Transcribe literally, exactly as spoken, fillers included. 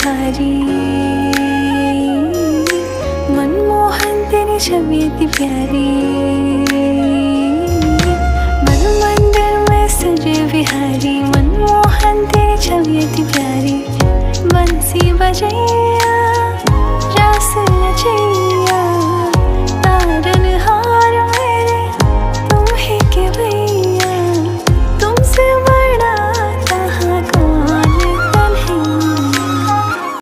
बिहारी, मनमोहन तेरी छवि इतनी प्यारी। मन मंदिर में सजे बिहारी, मनमोहन तेरी छवि इतनी प्यारी। बंसी बजे